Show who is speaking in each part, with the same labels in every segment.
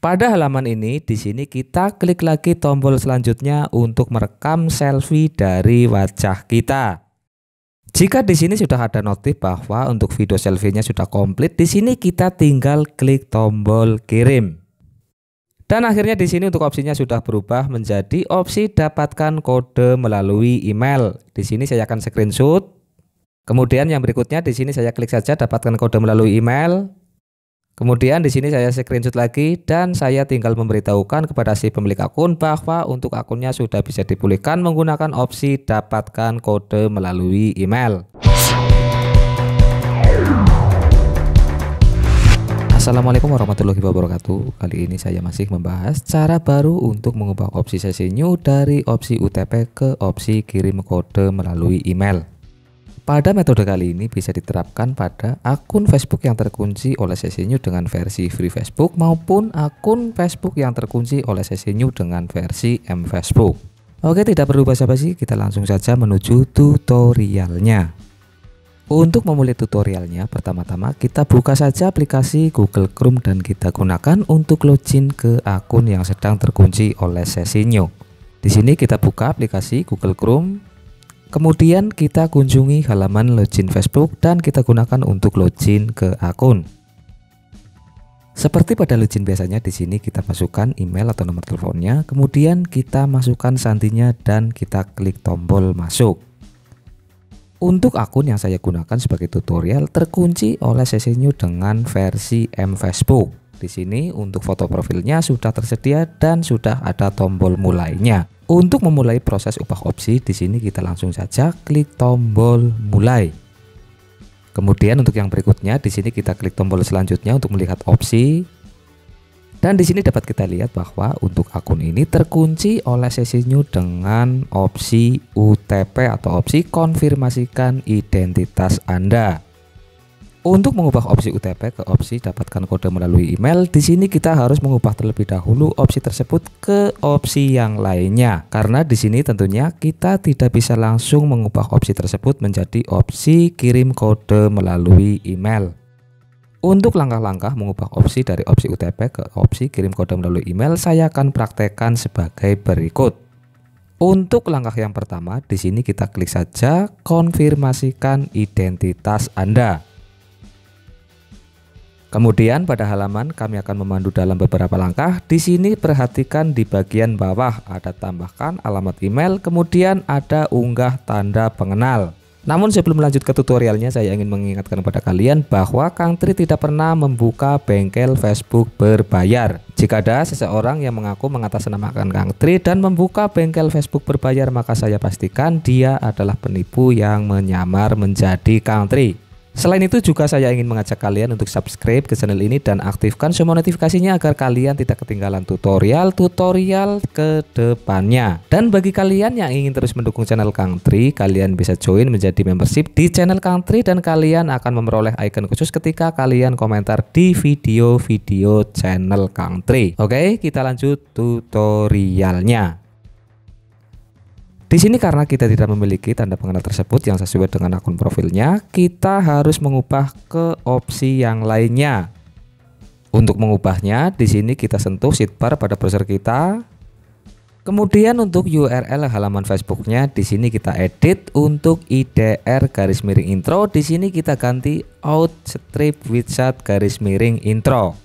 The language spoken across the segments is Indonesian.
Speaker 1: Pada halaman ini, di sini kita klik lagi tombol selanjutnya untuk merekam selfie dari wajah kita. Jika di sini sudah ada notif bahwa untuk video selfie-nya sudah komplit, di sini kita tinggal klik tombol kirim. Dan akhirnya di sini untuk opsinya sudah berubah menjadi opsi dapatkan kode melalui email. Di sini saya akan screenshot. Kemudian yang berikutnya di sini saya klik saja dapatkan kode melalui email. Kemudian di sini saya screenshot lagi dan saya tinggal memberitahukan kepada si pemilik akun bahwa untuk akunnya sudah bisa dipulihkan menggunakan opsi dapatkan kode melalui email. Assalamualaikum warahmatullahi wabarakatuh. Kali ini saya masih membahas cara baru untuk mengubah opsi sesi new dari opsi UTP ke opsi kirim kode melalui email. Pada metode kali ini bisa diterapkan pada akun Facebook yang terkunci oleh sesi new dengan versi free Facebook maupun akun Facebook yang terkunci oleh sesi new dengan versi mFacebook. Oke, tidak perlu basa-basi, kita langsung saja menuju tutorialnya. Untuk memulai tutorialnya, pertama-tama kita buka saja aplikasi Google Chrome dan kita gunakan untuk login ke akun yang sedang terkunci oleh sesi new. Di sini kita buka aplikasi Google Chrome. Kemudian kita kunjungi halaman login Facebook dan kita gunakan untuk login ke akun. Seperti pada login biasanya, di sini kita masukkan email atau nomor teleponnya, kemudian kita masukkan sandinya dan kita klik tombol masuk. Untuk akun yang saya gunakan sebagai tutorial terkunci oleh sesi new dengan versi mFacebook. Di sini untuk foto profilnya sudah tersedia dan sudah ada tombol mulainya. Untuk memulai proses ubah opsi, di sini kita langsung saja klik tombol mulai. Kemudian untuk yang berikutnya, di sini kita klik tombol selanjutnya untuk melihat opsi. Dan di sini dapat kita lihat bahwa untuk akun ini terkunci oleh sesi new dengan opsi UTP atau opsi konfirmasikan identitas Anda. Untuk mengubah opsi UTP ke opsi dapatkan kode melalui email, di sini kita harus mengubah terlebih dahulu opsi tersebut ke opsi yang lainnya. Karena di sini tentunya kita tidak bisa langsung mengubah opsi tersebut menjadi opsi kirim kode melalui email. Untuk langkah-langkah mengubah opsi dari opsi UTP ke opsi kirim kode melalui email, saya akan praktekkan sebagai berikut. Untuk langkah yang pertama, di sini kita klik saja konfirmasikan identitas Anda. Kemudian pada halaman kami akan memandu dalam beberapa langkah. Di sini perhatikan di bagian bawah ada tambahkan alamat email, kemudian ada unggah tanda pengenal. Namun sebelum lanjut ke tutorialnya, saya ingin mengingatkan kepada kalian bahwa Kang Tri tidak pernah membuka bengkel Facebook berbayar. Jika ada seseorang yang mengaku mengatasnamakan Kang Tri dan membuka bengkel Facebook berbayar, maka saya pastikan dia adalah penipu yang menyamar menjadi Kang Tri. Selain itu juga saya ingin mengajak kalian untuk subscribe ke channel ini dan aktifkan semua notifikasinya agar kalian tidak ketinggalan tutorial ke depannya. Dan bagi kalian yang ingin terus mendukung channel Kang Tri, kalian bisa join menjadi membership di channel Kang Tri dan kalian akan memperoleh icon khusus ketika kalian komentar di video-video channel Kang Tri. Oke, kita lanjut tutorialnya. Di sini karena kita tidak memiliki tanda pengenal tersebut yang sesuai dengan akun profilnya, kita harus mengubah ke opsi yang lainnya. Untuk mengubahnya, di sini kita sentuh sidebar pada browser kita. Kemudian untuk URL halaman Facebooknya, di sini kita edit untuk IDR garis miring intro. Di sini kita ganti outstrip widget garis miring intro.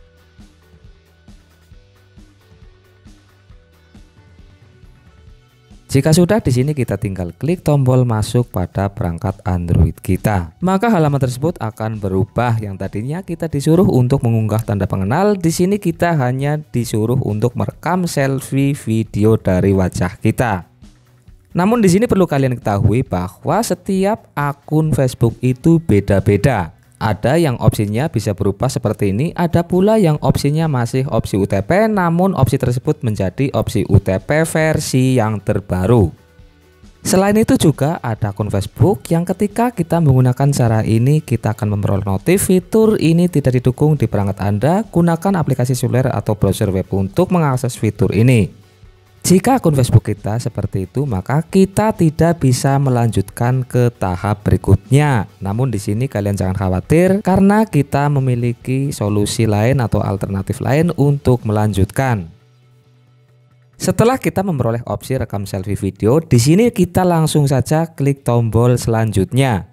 Speaker 1: Jika sudah, di sini kita tinggal klik tombol masuk pada perangkat Android kita. Maka halaman tersebut akan berubah. Yang tadinya kita disuruh untuk mengunggah tanda pengenal, di sini kita hanya disuruh untuk merekam selfie video dari wajah kita. Namun di sini perlu kalian ketahui bahwa setiap akun Facebook itu beda-beda. Ada yang opsinya bisa berubah seperti ini, ada pula yang opsinya masih opsi UTP, namun opsi tersebut menjadi opsi UTP versi yang terbaru. Selain itu juga ada akun Facebook yang ketika kita menggunakan cara ini kita akan memperoleh notif. Fitur ini tidak didukung di perangkat Anda. Gunakan aplikasi seluler atau browser web untuk mengakses fitur ini. Jika akun Facebook kita seperti itu, maka kita tidak bisa melanjutkan ke tahap berikutnya. Namun di sini kalian jangan khawatir karena kita memiliki solusi lain atau alternatif lain untuk melanjutkan. Setelah kita memperoleh opsi rekam selfie video, di sini kita langsung saja klik tombol selanjutnya.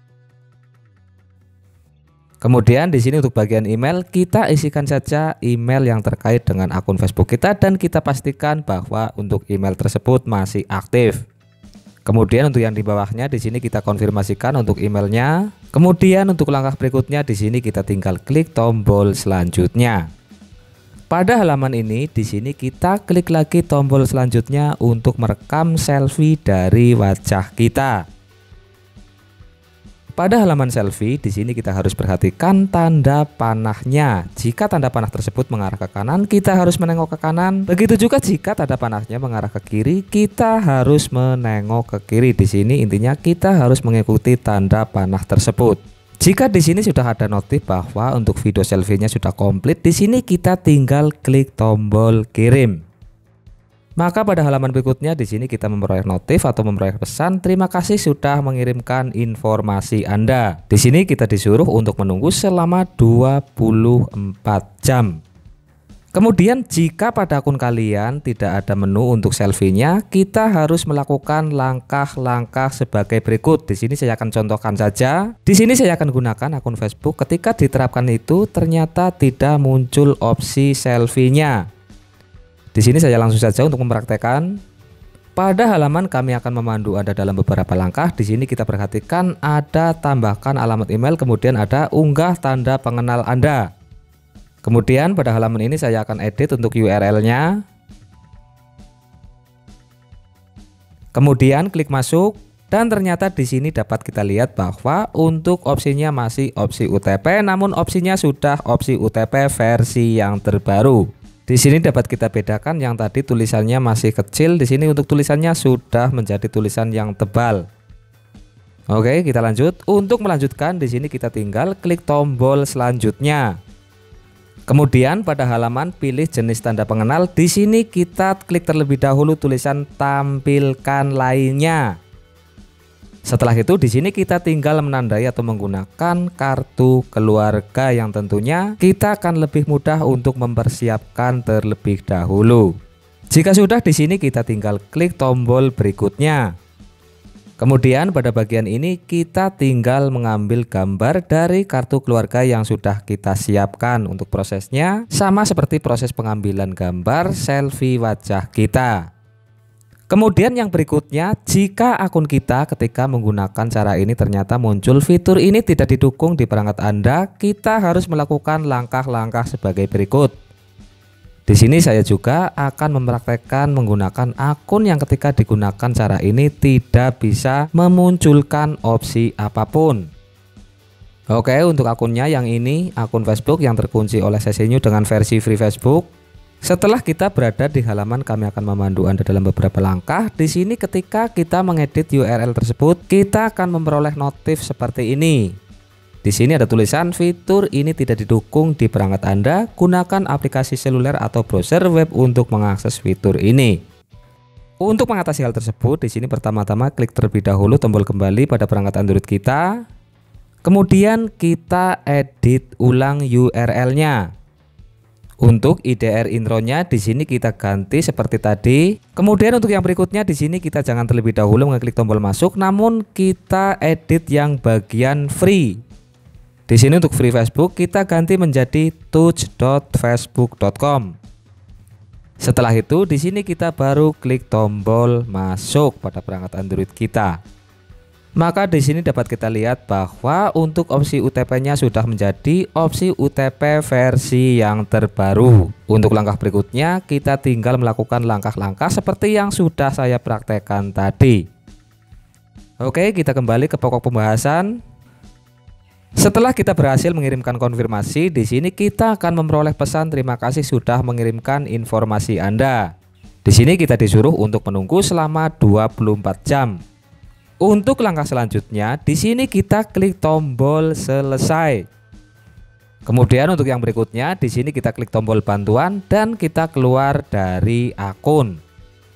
Speaker 1: Kemudian di sini untuk bagian email, kita isikan saja email yang terkait dengan akun Facebook kita dan kita pastikan bahwa untuk email tersebut masih aktif. Kemudian untuk yang di bawahnya di sini kita konfirmasikan untuk emailnya. Kemudian untuk langkah berikutnya di sini kita tinggal klik tombol selanjutnya. Pada halaman ini di sini kita klik lagi tombol selanjutnya untuk merekam selfie dari wajah kita. Pada halaman selfie di sini kita harus perhatikan tanda panahnya. Jika tanda panah tersebut mengarah ke kanan, kita harus menengok ke kanan. Begitu juga jika tanda panahnya mengarah ke kiri, kita harus menengok ke kiri. Di sini intinya kita harus mengikuti tanda panah tersebut. Jika di sini sudah ada notif bahwa untuk video selfie-nya sudah komplit, di sini kita tinggal klik tombol kirim. Maka pada halaman berikutnya di sini kita memperoleh notif atau memperoleh pesan terima kasih sudah mengirimkan informasi Anda. Di sini kita disuruh untuk menunggu selama 24 jam. Kemudian jika pada akun kalian tidak ada menu untuk selfie-nya, kita harus melakukan langkah-langkah sebagai berikut. Di sini saya akan contohkan saja. Di sini saya akan gunakan akun Facebook. Ketika diterapkan itu ternyata tidak muncul opsi selfie-nya. Di sini saya langsung saja untuk mempraktekkan. Pada halaman kami akan memandu Anda dalam beberapa langkah. Di sini kita perhatikan ada tambahkan alamat email, kemudian ada unggah tanda pengenal Anda. Kemudian pada halaman ini saya akan edit untuk URL-nya. Kemudian klik masuk dan ternyata di sini dapat kita lihat bahwa untuk opsinya masih opsi UTP, namun opsinya sudah opsi UTP versi yang terbaru. Di sini dapat kita bedakan yang tadi tulisannya masih kecil, di sini untuk tulisannya sudah menjadi tulisan yang tebal. Oke, kita lanjut. Untuk melanjutkan di sini kita tinggal klik tombol selanjutnya. Kemudian pada halaman pilih jenis tanda pengenal, di sini kita klik terlebih dahulu tulisan tampilkan lainnya. Setelah itu di sini kita tinggal menandai atau menggunakan kartu keluarga yang tentunya kita akan lebih mudah untuk mempersiapkan terlebih dahulu. Jika sudah di sini kita tinggal klik tombol berikutnya. Kemudian pada bagian ini kita tinggal mengambil gambar dari kartu keluarga yang sudah kita siapkan. Untuk prosesnya sama seperti proses pengambilan gambar selfie wajah kita. Kemudian yang berikutnya, jika akun kita ketika menggunakan cara ini ternyata muncul fitur ini tidak didukung di perangkat Anda, kita harus melakukan langkah-langkah sebagai berikut. Di sini saya juga akan mempraktekkan menggunakan akun yang ketika digunakan cara ini tidak bisa memunculkan opsi apapun. Oke, untuk akunnya yang ini akun Facebook yang terkunci oleh CC New dengan versi free Facebook. Setelah kita berada di halaman, kami akan memandu Anda dalam beberapa langkah. Di sini ketika kita mengedit URL tersebut, kita akan memperoleh notif seperti ini. Di sini ada tulisan fitur ini tidak didukung di perangkat Anda. Gunakan aplikasi seluler atau browser web untuk mengakses fitur ini. Untuk mengatasi hal tersebut, di sini pertama-tama klik terlebih dahulu tombol kembali pada perangkat Android kita. Kemudian kita edit ulang URL-nya. Untuk IDR intronya di sini kita ganti seperti tadi. Kemudian untuk yang berikutnya di sini kita jangan terlebih dahulu mengklik tombol masuk, namun kita edit yang bagian free. Di sini untuk free Facebook kita ganti menjadi touch.facebook.com. Setelah itu di sini kita baru klik tombol masuk pada perangkat Android kita. Maka di sini dapat kita lihat bahwa untuk opsi UTP-nya sudah menjadi opsi UTP versi yang terbaru. Untuk langkah berikutnya kita tinggal melakukan langkah-langkah seperti yang sudah saya praktekkan tadi. Oke, kita kembali ke pokok pembahasan. Setelah kita berhasil mengirimkan konfirmasi, di sini kita akan memperoleh pesan terima kasih sudah mengirimkan informasi Anda. Di sini kita disuruh untuk menunggu selama 24 jam. Untuk langkah selanjutnya, di sini kita klik tombol selesai. Kemudian untuk yang berikutnya, di sini kita klik tombol bantuan dan kita keluar dari akun.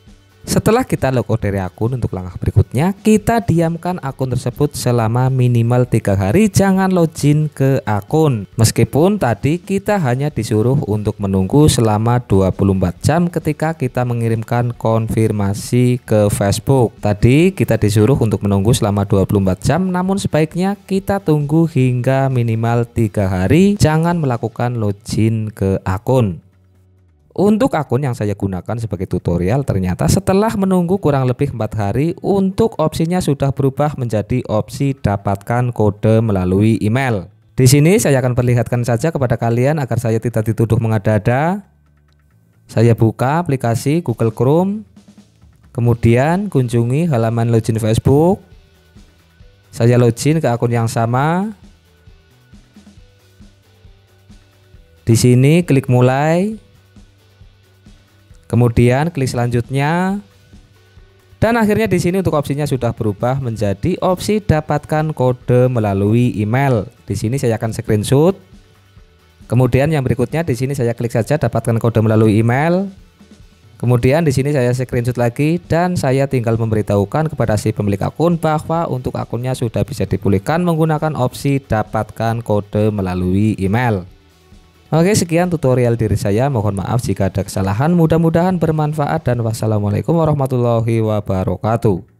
Speaker 1: Setelah kita logout dari akun, untuk langkah berikutnya kita diamkan akun tersebut selama minimal 3 hari, jangan login ke akun. Meskipun tadi kita hanya disuruh untuk menunggu selama 24 jam ketika kita mengirimkan konfirmasi ke Facebook. Tadi kita disuruh untuk menunggu selama 24 jam, namun sebaiknya kita tunggu hingga minimal 3 hari, jangan melakukan login ke akun. Untuk akun yang saya gunakan sebagai tutorial, ternyata setelah menunggu kurang lebih 4 hari, untuk opsinya sudah berubah menjadi opsi dapatkan kode melalui email. Di sini saya akan perlihatkan saja kepada kalian agar saya tidak dituduh mengada-ada. Saya buka aplikasi Google Chrome, kemudian kunjungi halaman login Facebook. Saya login ke akun yang sama. Di sini klik mulai. Kemudian klik selanjutnya, dan akhirnya di sini untuk opsinya sudah berubah menjadi opsi dapatkan kode melalui email. Di sini saya akan screenshot. Kemudian yang berikutnya di sini saya klik saja dapatkan kode melalui email. Kemudian di sini saya screenshot lagi dan saya tinggal memberitahukan kepada si pemilik akun bahwa untuk akunnya sudah bisa dipulihkan menggunakan opsi dapatkan kode melalui email. Oke, sekian tutorial dari saya. Mohon maaf jika ada kesalahan. Mudah-mudahan bermanfaat dan wassalamualaikum warahmatullahi wabarakatuh.